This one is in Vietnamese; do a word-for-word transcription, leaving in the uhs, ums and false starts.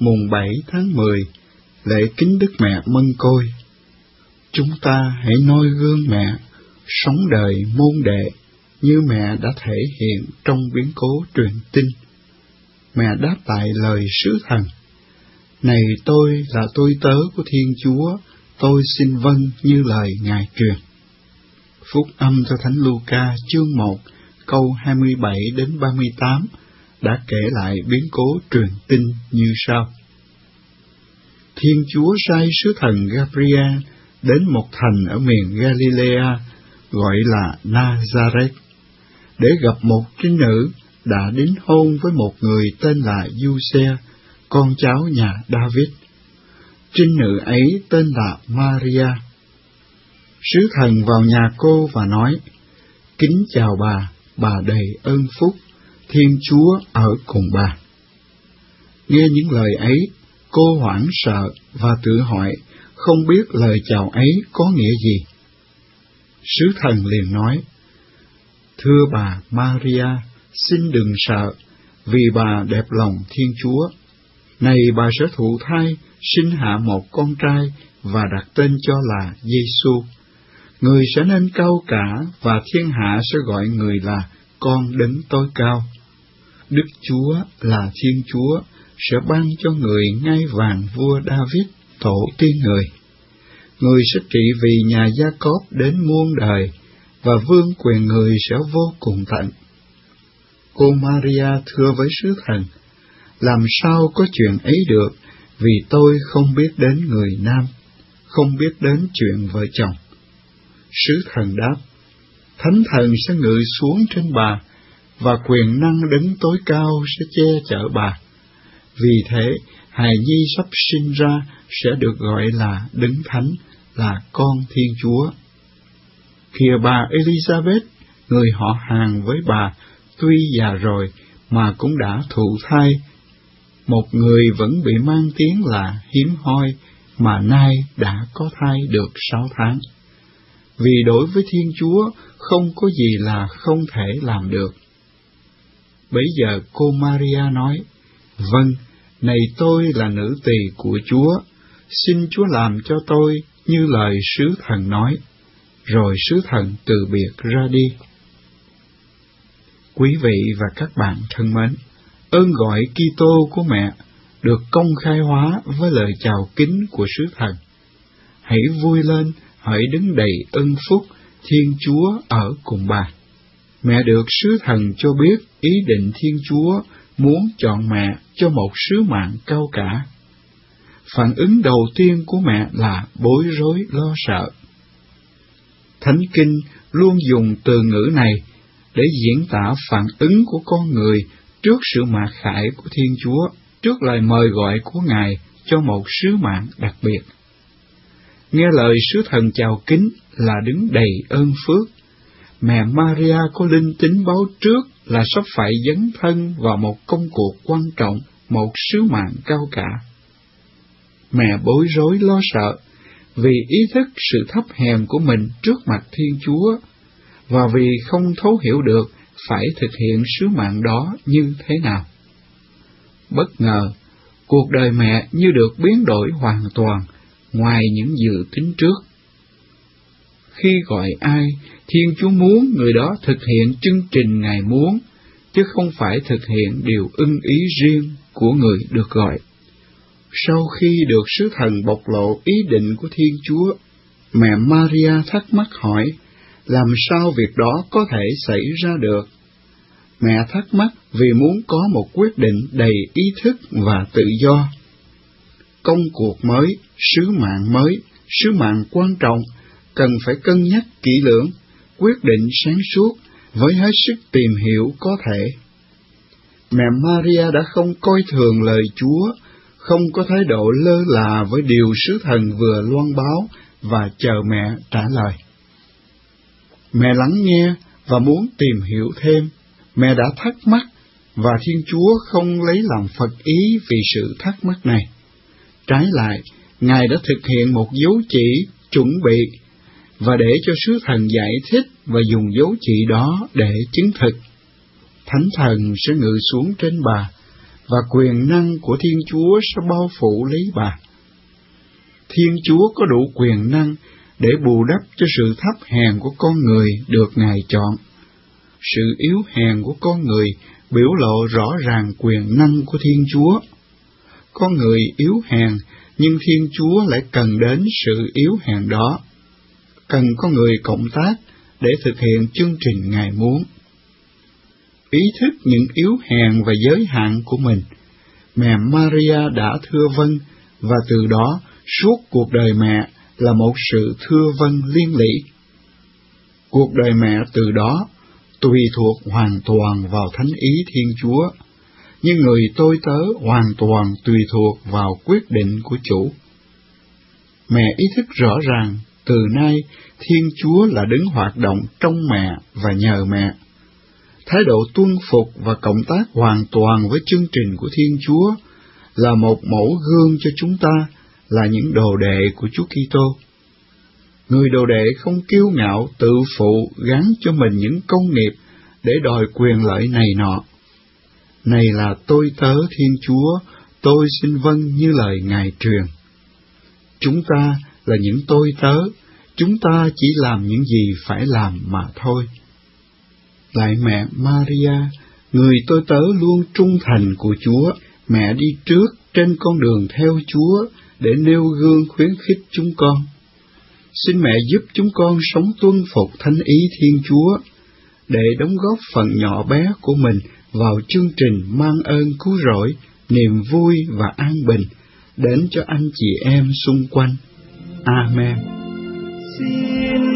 mùng bảy tháng mười, lễ kính Đức Mẹ Mân Côi. Chúng ta hãy noi gương mẹ, sống đời môn đệ, như mẹ đã thể hiện trong biến cố truyền tin. Mẹ đáp lại lời sứ thần: Này tôi là tôi tớ của Thiên Chúa, tôi xin vâng như lời Ngài truyền. Phúc âm theo Thánh Luca chương một, câu hai mươi bảy đến ba mươi tám đã kể lại biến cố truyền tin như sau. Thiên Chúa sai sứ thần Gabriel đến một thành ở miền Galilea gọi là Nazareth để gặp một trinh nữ đã đính hôn với một người tên là Giuse, con cháu nhà David. Trinh nữ ấy tên là Maria. Sứ thần vào nhà cô và nói: Kính chào bà, bà đầy ơn phúc, Thiên Chúa ở cùng bà. Nghe những lời ấy, cô hoảng sợ và tự hỏi không biết lời chào ấy có nghĩa gì. Sứ thần liền nói: Thưa bà Maria, xin đừng sợ, vì bà đẹp lòng Thiên Chúa. Này bà sẽ thụ thai, sinh hạ một con trai và đặt tên cho là Giêsu. Người sẽ nên cao cả và thiên hạ sẽ gọi người là con Đấng Tối Cao. Đức Chúa là Thiên Chúa sẽ ban cho người ngai vàng vua David, tổ tiên người. Người sẽ trị vì nhà Gia-cốp đến muôn đời, và vương quyền người sẽ vô cùng tận. Cô Maria thưa với sứ thần: Làm sao có chuyện ấy được, vì tôi không biết đến người nam, không biết đến chuyện vợ chồng. Sứ thần đáp: Thánh thần sẽ ngự xuống trên bà, và quyền năng Đấng Tối Cao sẽ che chở bà. Vì thế, hài nhi sắp sinh ra sẽ được gọi là Đấng Thánh, là con Thiên Chúa. Kìa bà Elizabeth, người họ hàng với bà, tuy già rồi mà cũng đã thụ thai. Một người vẫn bị mang tiếng là hiếm hoi, mà nay đã có thai được sáu tháng. Vì đối với Thiên Chúa không có gì là không thể làm được. Bấy giờ cô Maria nói: Vâng, này tôi là nữ tỳ của Chúa, xin Chúa làm cho tôi như lời sứ thần nói. Rồi sứ thần từ biệt ra đi. Quý vị và các bạn thân mến, ơn gọi Kitô của mẹ được công khai hóa với lời chào kính của sứ thần. Hãy vui lên, hãy đứng đầy ơn phúc, Thiên Chúa ở cùng bà. Mẹ được sứ thần cho biết ý định Thiên Chúa muốn chọn mẹ cho một sứ mạng cao cả. Phản ứng đầu tiên của mẹ là bối rối lo sợ. Thánh Kinh luôn dùng từ ngữ này để diễn tả phản ứng của con người trước sự mặc khải của Thiên Chúa, trước lời mời gọi của Ngài cho một sứ mạng đặc biệt. Nghe lời sứ thần chào kính là đứng đầy ơn phước. Mẹ Maria có linh tính báo trước là sắp phải dấn thân vào một công cuộc quan trọng, một sứ mạng cao cả. Mẹ bối rối lo sợ vì ý thức sự thấp hèn của mình trước mặt Thiên Chúa, và vì không thấu hiểu được phải thực hiện sứ mạng đó như thế nào. Bất ngờ, cuộc đời mẹ như được biến đổi hoàn toàn, ngoài những dự tính trước. Khi gọi ai, Thiên Chúa muốn người đó thực hiện chương trình Ngài muốn, chứ không phải thực hiện điều ưng ý riêng của người được gọi. Sau khi được sứ thần bộc lộ ý định của Thiên Chúa, mẹ Maria thắc mắc hỏi, làm sao việc đó có thể xảy ra được? Mẹ thắc mắc vì muốn có một quyết định đầy ý thức và tự do. Công cuộc mới, sứ mạng mới, sứ mạng quan trọng, cần phải cân nhắc kỹ lưỡng, quyết định sáng suốt, với hết sức tìm hiểu có thể. Mẹ Maria đã không coi thường lời Chúa, không có thái độ lơ là với điều sứ thần vừa loan báo và chờ mẹ trả lời. Mẹ lắng nghe và muốn tìm hiểu thêm. Mẹ đã thắc mắc, và Thiên Chúa không lấy làm phật ý vì sự thắc mắc này. Trái lại, Ngài đã thực hiện một dấu chỉ chuẩn bị, và để cho sứ thần giải thích và dùng dấu chỉ đó để chứng thực. Thánh thần sẽ ngự xuống trên bà, và quyền năng của Thiên Chúa sẽ bao phủ lấy bà. Thiên Chúa có đủ quyền năng để bù đắp cho sự thấp hèn của con người được Ngài chọn. Sự yếu hèn của con người biểu lộ rõ ràng quyền năng của Thiên Chúa. Con người yếu hèn, nhưng Thiên Chúa lại cần đến sự yếu hèn đó. Cần có người cộng tác để thực hiện chương trình Ngài muốn. Ý thức những yếu hèn và giới hạn của mình, mẹ Maria đã thưa vâng, và từ đó suốt cuộc đời mẹ là một sự thưa vâng liên lỉ. Cuộc đời mẹ từ đó tùy thuộc hoàn toàn vào thánh ý Thiên Chúa, nhưng người tôi tớ hoàn toàn tùy thuộc vào quyết định của Chủ. Mẹ ý thức rõ ràng, từ nay Thiên Chúa là đứng hoạt động trong mẹ và nhờ mẹ. Thái độ tuân phục và cộng tác hoàn toàn với chương trình của Thiên Chúa là một mẫu gương cho chúng ta, là những đồ đệ của Chúa Kitô. Người đồ đệ không kiêu ngạo tự phụ gắn cho mình những công nghiệp để đòi quyền lợi này nọ. Này là tôi tớ Thiên Chúa, tôi xin vâng như lời Ngài truyền. Chúng ta là những tôi tớ, chúng ta chỉ làm những gì phải làm mà thôi. Lại mẹ Maria, người tôi tớ luôn trung thành của Chúa, mẹ đi trước trên con đường theo Chúa để nêu gương khuyến khích chúng con. Xin mẹ giúp chúng con sống tuân phục thánh ý Thiên Chúa, để đóng góp phần nhỏ bé của mình vào chương trình mang ơn cứu rỗi, niềm vui và an bình đến cho anh chị em xung quanh. Amen. Xin